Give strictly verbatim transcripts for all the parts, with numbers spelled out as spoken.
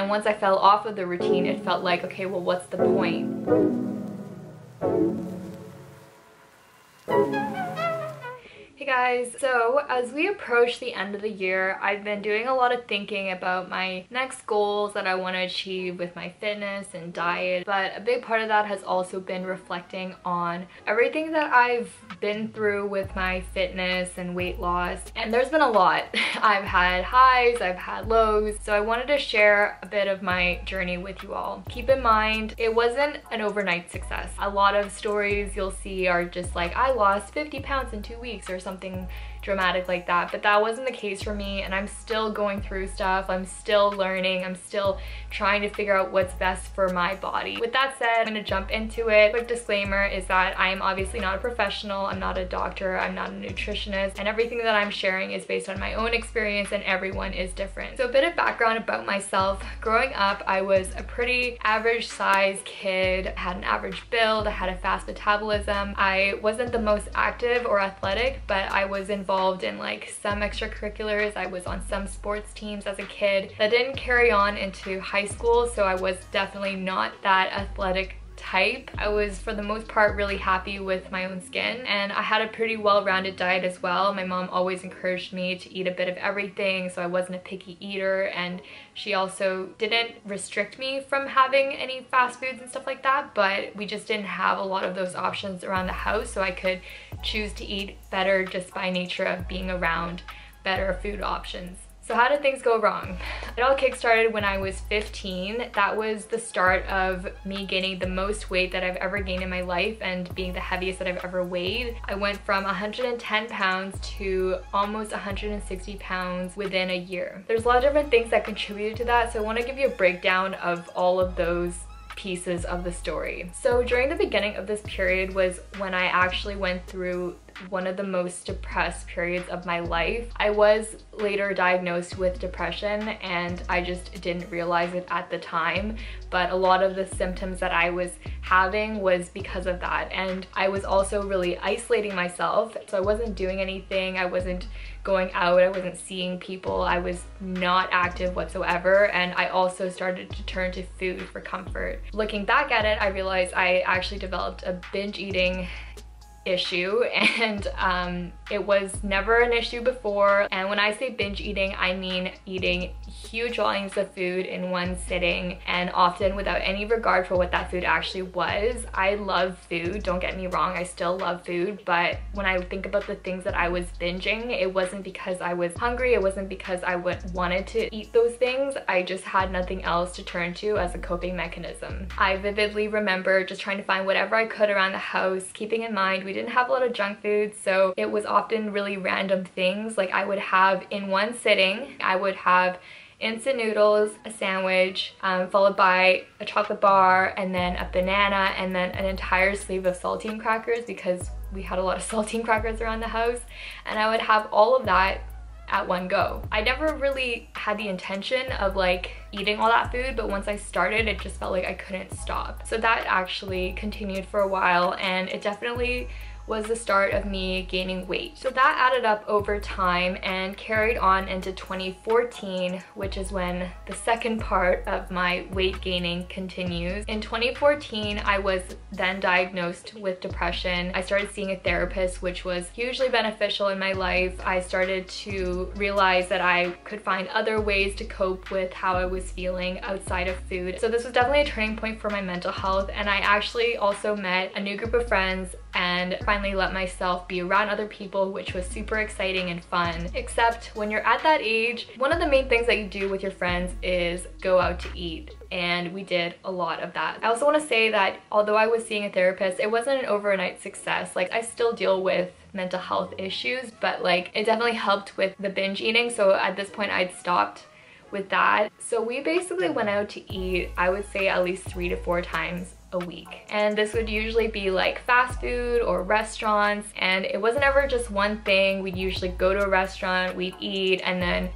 then once I fell off of the routine, it felt like, okay, well, what's the point? Hey guys, so as we approach the end of the year, I've been doing a lot of thinking about my next goals that I want to achieve with my fitness and diet, but a big part of that has also been reflecting on everything that I've been through with my fitness and weight loss, and there's been a lot. I've had highs, I've had lows, so I wanted to share a bit of my journey with you all. Keep in mind, it wasn't an overnight success. A lot of stories you'll see are just like, I lost fifty pounds in two weeks or something dramatic like that, but that wasn't the case for me, and I'm still going through stuff. I'm still learning. I'm still trying to figure out what's best for my body. With that said, I'm gonna jump into it. Quick disclaimer is that I am obviously not a professional. I'm not a doctor. I'm not a nutritionist, and everything that I'm sharing is based on my own experience, and everyone is different. So a bit of background about myself. Growing up, I was a pretty average size kid. I had an average build. I had a fast metabolism. I wasn't the most active or athletic, but I was involved in like some extracurriculars. I was on some sports teams as a kid. That didn't carry on into high school, so I was definitely not that athletic type. I was for the most part really happy with my own skin, and I had a pretty well-rounded diet as well. My mom always encouraged me to eat a bit of everything, so I wasn't a picky eater, and she also didn't restrict me from having any fast foods and stuff like that, but we just didn't have a lot of those options around the house, so I could choose to eat better just by nature of being around better food options. So how did things go wrong? It all kickstarted when I was fifteen. That was the start of me gaining the most weight that I've ever gained in my life and being the heaviest that I've ever weighed. I went from one hundred ten pounds to almost one hundred sixty pounds within a year. There's a lot of different things that contributed to that, so I want to give you a breakdown of all of those pieces of the story. So during the beginning of this period was when I actually went through one of the most depressed periods of my life. I was later diagnosed with depression, and I just didn't realize it at the time, but a lot of the symptoms that I was having was because of that. And I was also really isolating myself, so I wasn't doing anything. I wasn't going out, I wasn't seeing people, I was not active whatsoever, and I also started to turn to food for comfort. Looking back at it, I realized I actually developed a binge eating issue, and um, it was never an issue before. And when I say binge eating, I mean eating huge volumes of food in one sitting, and often without any regard for what that food actually was. I love food, don't get me wrong, I still love food, but when I think about the things that I was binging, it wasn't because I was hungry, it wasn't because I wanted to eat those things, I just had nothing else to turn to as a coping mechanism. I vividly remember just trying to find whatever I could around the house, keeping in mind we didn't have a lot of junk food, so it was often really random things. Like I would have in one sitting, I would have instant noodles, a sandwich, um, followed by a chocolate bar, and then a banana, and then an entire sleeve of saltine crackers, because we had a lot of saltine crackers around the house, and I would have all of that at one go. I never really had the intention of like eating all that food, but once I started, it just felt like I couldn't stop. So that actually continued for a while, and it definitely was the start of me gaining weight. So that added up over time and carried on into twenty fourteen, which is when the second part of my weight gaining continues. In twenty fourteen, I was then diagnosed with depression. I started seeing a therapist, which was hugely beneficial in my life. I started to realize that I could find other ways to cope with how I was feeling outside of food. So this was definitely a turning point for my mental health, and I actually also met a new group of friends and finally let myself be around other people, which was super exciting and fun. Except when you're at that age, one of the main things that you do with your friends is go out to eat, and we did a lot of that. I also want to say that although I was seeing a therapist, it wasn't an overnight success. Like, I still deal with mental health issues, but like it definitely helped with the binge eating, so at this point I'd stopped with that. So we basically went out to eat, I would say at least three to four times a week, and this would usually be like fast food or restaurants, and it wasn't ever just one thing. We'd usually go to a restaurant, we'd eat, and then we'd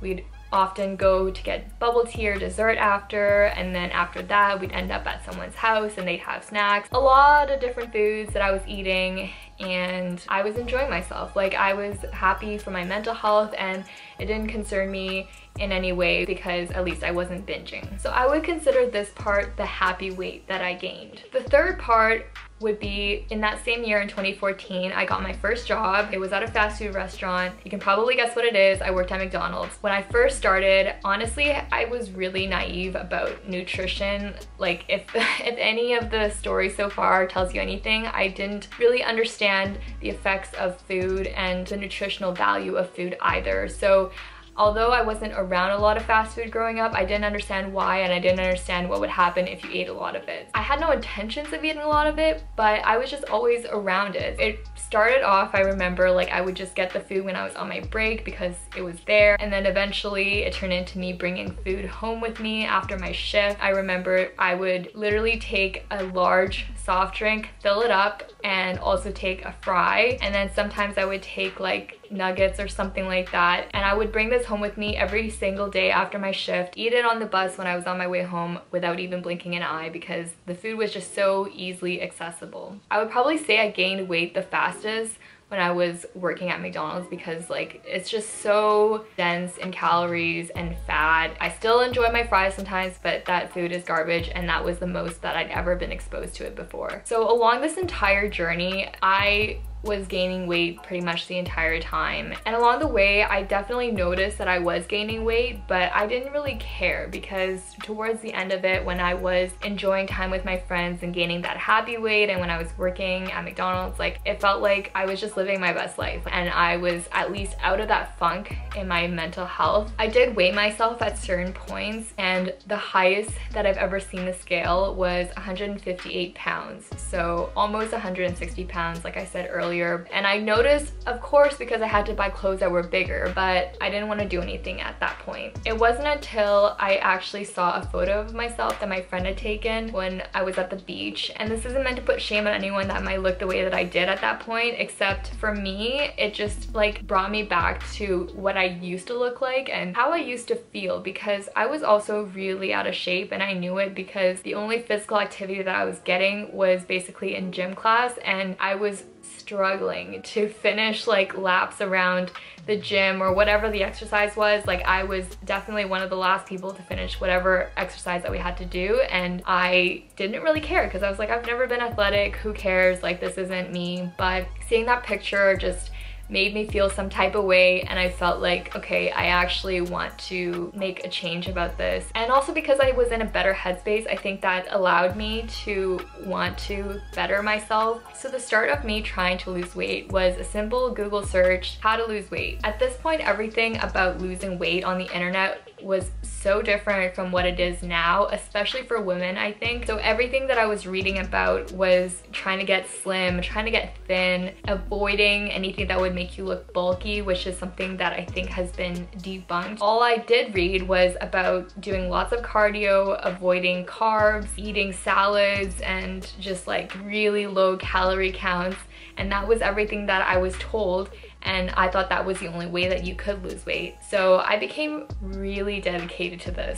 often go to get bubble tea or dessert after, and then after that we'd end up at someone's house and they'd have snacks. A lot of different foods that I was eating, and I was enjoying myself. Like, I was happy for my mental health and it didn't concern me in any way because at least I wasn't binging. So I would consider this part the happy weight that I gained. The third part would be in that same year in twenty fourteen, I got my first job. It was at a fast food restaurant. You can probably guess what it is. I worked at McDonald's. When I first started, honestly, I was really naive about nutrition. Like, if, if any of the stories so far tells you anything, I didn't really understand the effects of food and the nutritional value of food either. So although I wasn't around a lot of fast food growing up, I didn't understand why, and I didn't understand what would happen if you ate a lot of it. I had no intentions of eating a lot of it, but I was just always around it. It started off, I remember, like I would just get the food when I was on my break because it was there, and then eventually it turned into me bringing food home with me after my shift. I remember I would literally take a large soft drink, fill it up, and also take a fry, and then sometimes I would take like nuggets or something like that, and I would bring this home with me every single day after my shift, eat it on the bus when I was on my way home without even blinking an eye because the food was just so easily accessible. I would probably say I gained weight the fastest when I was working at McDonald's because like it's just so dense in calories and fat. I still enjoy my fries sometimes, but that food is garbage, and that was the most that I'd ever been exposed to it before. So along this entire journey, I was gaining weight pretty much the entire time, and along the way I definitely noticed that I was gaining weight, but I didn't really care because towards the end of it, when I was enjoying time with my friends and gaining that happy weight, and when I was working at McDonald's, like it felt like I was just living my best life and I was at least out of that funk in my mental health. I did weigh myself at certain points, and the highest that I've ever seen the scale was one hundred fifty-eight pounds, so almost one hundred sixty pounds like I said earlier. And I noticed, of course, because I had to buy clothes that were bigger, but I didn't want to do anything at that point. It wasn't until I actually saw a photo of myself that my friend had taken when I was at the beach, and this isn't meant to put shame on anyone that might look the way that I did at that point, except for me, it just like brought me back to what I used to look like and how I used to feel, because I was also really out of shape, and I knew it because the only physical activity that I was getting was basically in gym class, and I was struggling to finish like laps around the gym or whatever the exercise was. Like, I was definitely one of the last people to finish whatever exercise that we had to do, and I didn't really care because I was like, I've never been athletic, who cares, like this isn't me. But seeing that picture just made me feel some type of way, and I felt like, okay, I actually want to make a change about this. And also because I was in a better headspace, I think that allowed me to want to better myself. So the start of me trying to lose weight was a simple Google search, how to lose weight. At this point, everything about losing weight on the internet was so different from what it is now, especially for women, I think. So everything that I was reading about was trying to get slim, trying to get thin, avoiding anything that would make you look bulky, which is something that I think has been debunked. All I did read was about doing lots of cardio, avoiding carbs, eating salads, and just like really low calorie counts. And that was everything that I was told, and I thought that was the only way that you could lose weight. So I became really dedicated to this.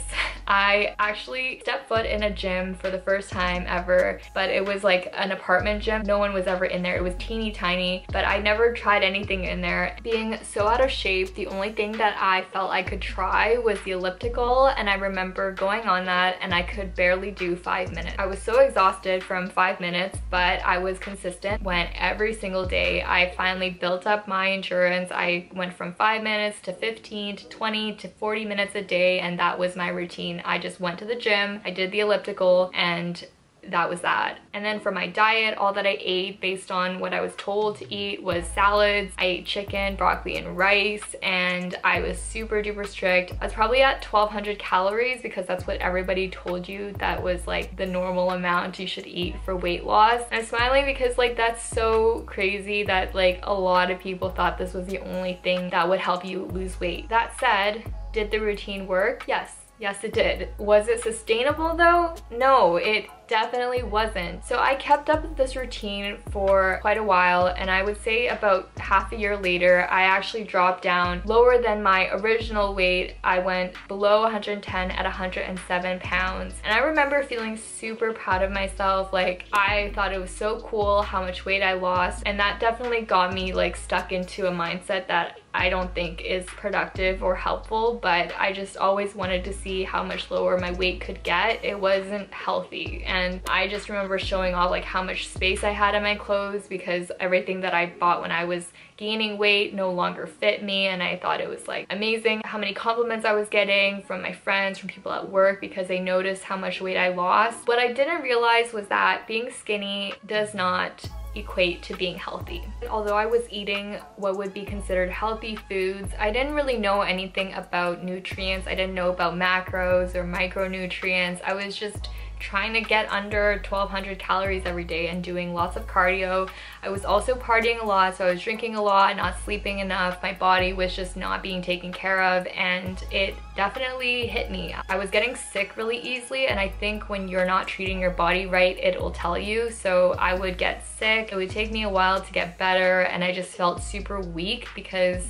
I actually stepped foot in a gym for the first time ever, but it was like an apartment gym. No one was ever in there. It was teeny tiny, but I never tried anything in there. Being so out of shape, the only thing that I felt I could try was the elliptical, and I remember going on that and I could barely do five minutes. I was so exhausted from five minutes, but I was consistent, went every single day. I finally built up my endurance. I went from five minutes to fifteen to twenty to forty minutes a day, and that was my routine. I just went to the gym, I did the elliptical, and that was that. And then for my diet, all that I ate based on what I was told to eat was salads. I ate chicken, broccoli, and rice, and I was super duper strict. I was probably at twelve hundred calories because that's what everybody told you that was like the normal amount you should eat for weight loss. And I'm smiling because like that's so crazy that like a lot of people thought this was the only thing that would help you lose weight. That said, did the routine work? Yes. Yes, it did. Was it sustainable though? No, it definitely wasn't. So I kept up with this routine for quite a while, and I would say about half a year later, I actually dropped down lower than my original weight. I went below one hundred ten at one hundred seven pounds. And I remember feeling super proud of myself. Like, I thought it was so cool how much weight I lost, and that definitely got me like stuck into a mindset that I don't think is productive or helpful, but I just always wanted to see how much lower my weight could get. It wasn't healthy, and I just remember showing off like how much space I had in my clothes because everything that I bought when I was gaining weight no longer fit me, and I thought it was like amazing how many compliments I was getting from my friends, from people at work, because they noticed how much weight I lost. What I didn't realize was that being skinny does not equate to being healthy. Although I was eating what would be considered healthy foods, I didn't really know anything about nutrients. I didn't know about macros or micronutrients. I was just trying to get under twelve hundred calories every day and doing lots of cardio. I was also partying a lot, so I was drinking a lot, not sleeping enough. My body was just not being taken care of, and it definitely hit me. I was getting sick really easily, and I think when you're not treating your body right, it will tell you. So I would get sick. It would take me a while to get better, and I just felt super weak because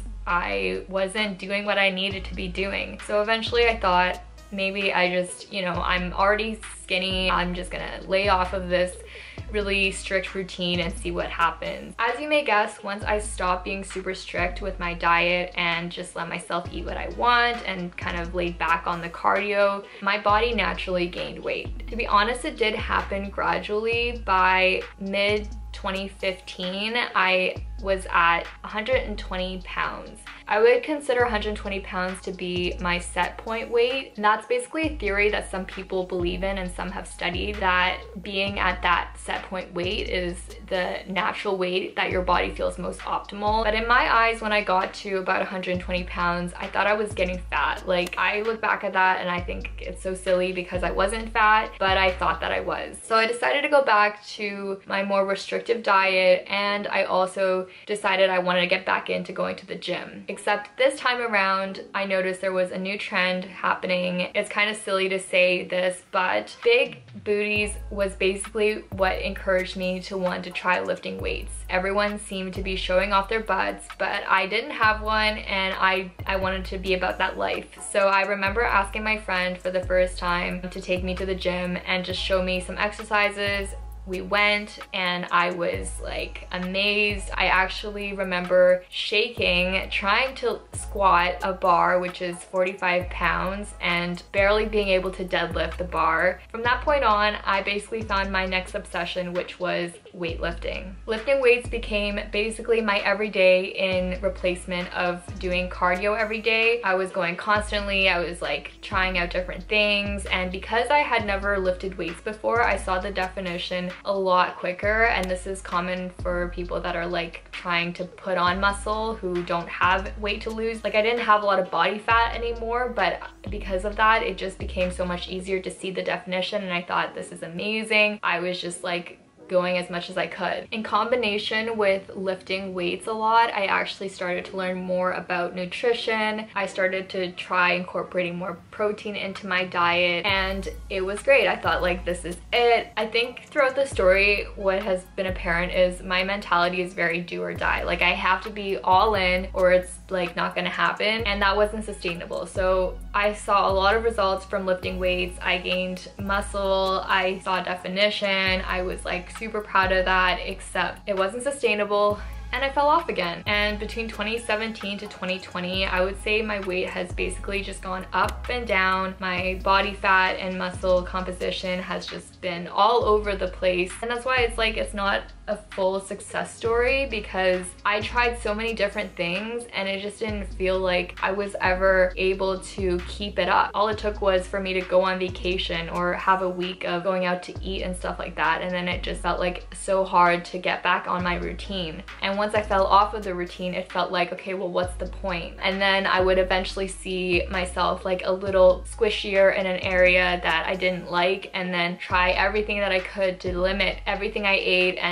I wasn't doing what I needed to be doing. So eventually I thought, maybe I just, you know, I'm already skinny. I'm just gonna lay off of this really strict routine and see what happens. As you may guess, once I stopped being super strict with my diet and just let myself eat what I want and kind of laid back on the cardio, my body naturally gained weight. To be honest, it did happen gradually. By mid twenty fifteen, I was at one hundred twenty pounds. I would consider one hundred twenty pounds to be my set point weight. And that's basically a theory that some people believe in and some have studied, that being at that set point weight is the natural weight that your body feels most optimal. But in my eyes, when I got to about one hundred twenty pounds, I thought I was getting fat. Like, I look back at that and I think it's so silly because I wasn't fat, but I thought that I was. So I decided to go back to my more restrictive diet, and I also decided I wanted to get back into going to the gym. Except this time around, I noticed there was a new trend happening. It's kind of silly to say this, but big booties was basically what encouraged me to want to try lifting weights. Everyone seemed to be showing off their butts, but I didn't have one, and I, I wanted to be about that life. So I remember asking my friend for the first time to take me to the gym and just show me some exercises. We went, and I was like amazed. I actually remember shaking, trying to squat a bar, which is forty-five pounds, and barely being able to deadlift the bar. From that point on, I basically found my next obsession, which was weightlifting. Lifting weights became basically my everyday in replacement of doing cardio every day. I was going constantly. I was like trying out different things, and because I had never lifted weights before, I saw the definition a lot quicker. And this is common for people that are like trying to put on muscle who don't have weight to lose. Like, I didn't have a lot of body fat anymore, but because of that, it just became so much easier to see the definition, and I thought, this is amazing. I was just like going as much as I could. In combination with lifting weights a lot, I actually started to learn more about nutrition. I started to try incorporating more protein into my diet, and it was great. I thought, like, this is it. I think throughout the story, what has been apparent is my mentality is very do or die. Like, I have to be all in or it's like not gonna happen, and that wasn't sustainable. So I saw a lot of results from lifting weights. I gained muscle, I saw definition, I was like super proud of that, except it wasn't sustainable, and I fell off again. And between twenty seventeen to twenty twenty, I would say my weight has basically just gone up and down. My body fat and muscle composition has just been all over the place, and that's why it's like it's not a full success story, because I tried so many different things and it just didn't feel like I was ever able to keep it up. All it took was for me to go on vacation or have a week of going out to eat and stuff like that, and then it just felt like so hard to get back on my routine. And once I fell off of the routine, it felt like, okay, well, what's the point? And then I would eventually see myself like a little squishier in an area that I didn't like, and then try everything that I could to limit everything I ate and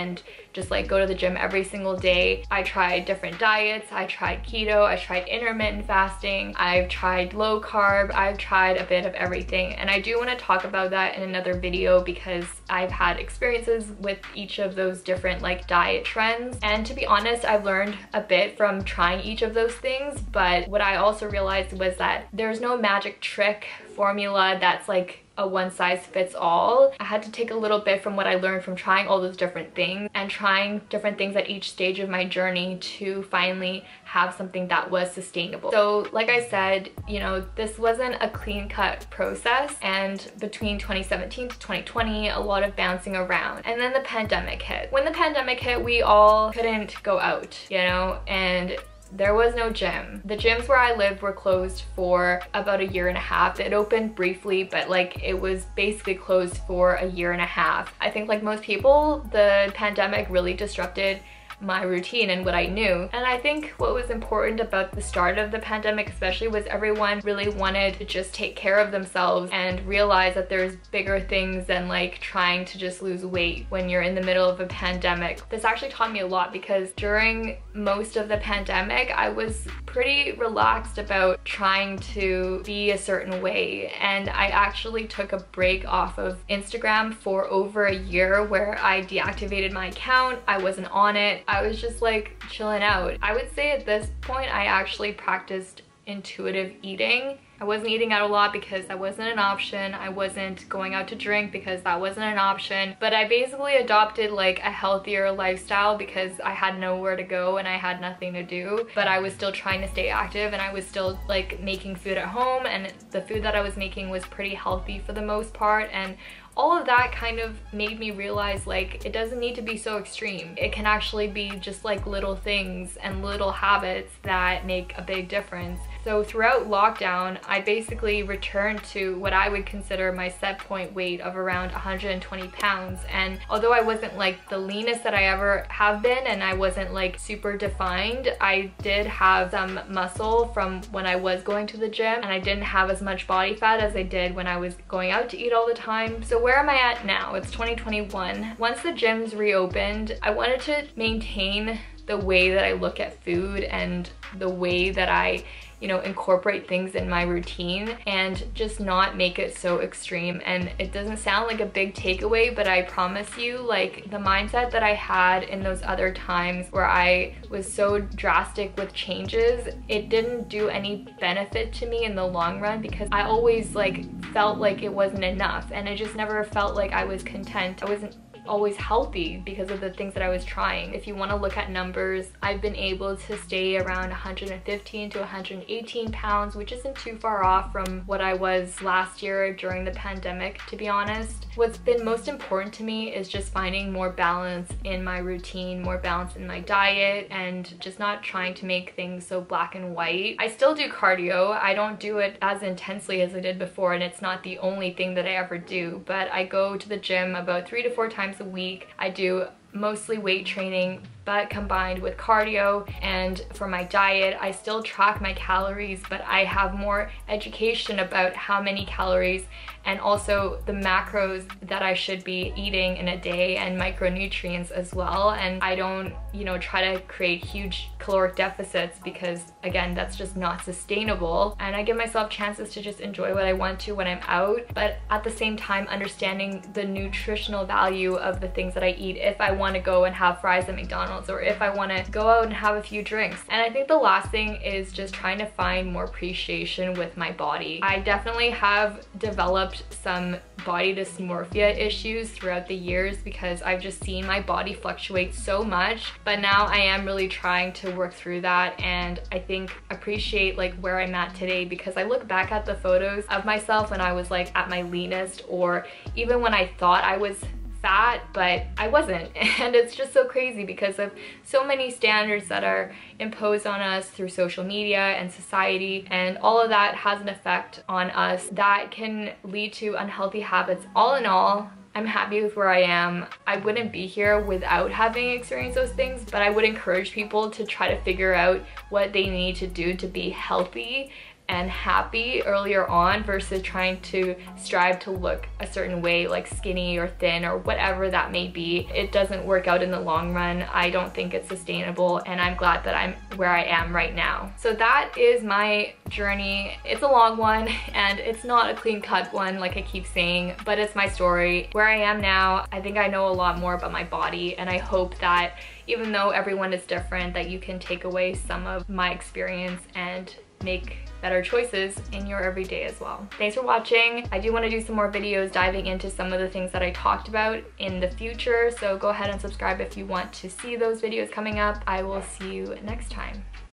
just like go to the gym every single day. I tried different diets. I tried keto, I tried intermittent fasting, I've tried low carb, I've tried a bit of everything. And I do want to talk about that in another video because I've had experiences with each of those different like diet trends. And to be honest, I've learned a bit from trying each of those things. But what I also realized was that there's no magic trick formula that's like a one size fits all. I had to take a little bit from what I learned from trying all those different things and trying different things at each stage of my journey to finally have something that was sustainable. So like I said, you know, this wasn't a clean-cut process, and between twenty seventeen to twenty twenty, a lot of bouncing around. And then the pandemic hit. When the pandemic hit, we all couldn't go out, you know, and there was no gym. The gyms where I lived were closed for about a year and a half. It opened briefly, but like it was basically closed for a year and a half. I think like most people, the pandemic really disrupted my routine and what I knew. And I think what was important about the start of the pandemic especially was everyone really wanted to just take care of themselves and realize that there's bigger things than like trying to just lose weight when you're in the middle of a pandemic. This actually taught me a lot because during most of the pandemic I was pretty relaxed about trying to be a certain way, and I actually took a break off of Instagram for over a year where I deactivated my account. I wasn't on it. I was just like chilling out. I would say at this point I actually practiced intuitive eating. I wasn't eating out a lot because that wasn't an option. I wasn't going out to drink because that wasn't an option. But I basically adopted like a healthier lifestyle because I had nowhere to go and I had nothing to do. But I was still trying to stay active, and I was still like making food at home, and the food that I was making was pretty healthy for the most part. And all of that kind of made me realize like it doesn't need to be so extreme. It can actually be just like little things and little habits that make a big difference. So throughout lockdown, I basically returned to what I would consider my set point weight of around one hundred twenty pounds. And although I wasn't like the leanest that I ever have been, and I wasn't like super defined, I did have some muscle from when I was going to the gym, and I didn't have as much body fat as I did when I was going out to eat all the time. So where am I at now? It's twenty twenty-one. Once the gyms reopened, I wanted to maintain the way that I look at food and the way that I, you know, incorporate things in my routine and just not make it so extreme. And it doesn't sound like a big takeaway, but I promise you, like the mindset that I had in those other times where I was so drastic with changes, it didn't do any benefit to me in the long run because I always like felt like it wasn't enough, and I just never felt like I was content. I wasn't always healthy because of the things that I was trying. If you want to look at numbers, I've been able to stay around one hundred fifteen to one hundred eighteen pounds, which isn't too far off from what I was last year during the pandemic, to be honest. What's been most important to me is just finding more balance in my routine, more balance in my diet, and just not trying to make things so black and white. I still do cardio. I don't do it as intensely as I did before, and it's not the only thing that I ever do, but I go to the gym about three to four times a week. I do mostly weight training, but combined with cardio. And for my diet, I still track my calories, but I have more education about how many calories and also the macros that I should be eating in a day and micronutrients as well. And I don't, you know, try to create huge caloric deficits because again, that's just not sustainable. And I give myself chances to just enjoy what I want to when I'm out, but at the same time understanding the nutritional value of the things that I eat if I want to go and have fries at McDonald's, or if I want to go out and have a few drinks. And I think the last thing is just trying to find more appreciation with my body. I definitely have developed some body dysmorphia issues throughout the years because I've just seen my body fluctuate so much, but now I am really trying to work through that and I think appreciate like where I'm at today, because I look back at the photos of myself when I was like at my leanest, or even when I thought I was fat, but I wasn't. And it's just so crazy because of so many standards that are imposed on us through social media and society, and all of that has an effect on us that can lead to unhealthy habits. All in all, I'm happy with where I am. I wouldn't be here without having experienced those things, but I would encourage people to try to figure out what they need to do to be healthy and happy earlier on versus trying to strive to look a certain way, like skinny or thin or whatever that may be. It doesn't work out in the long run. I don't think it's sustainable, and I'm glad that I'm where I am right now. So that is my journey. It's a long one and it's not a clean cut one like I keep saying, but it's my story. Where I am now, I think I know a lot more about my body, and I hope that even though everyone is different, that you can take away some of my experience and make better choices in your everyday as well. Thanks for watching. I do want to do some more videos diving into some of the things that I talked about in the future, so go ahead and subscribe if you want to see those videos coming up. I will see you next time.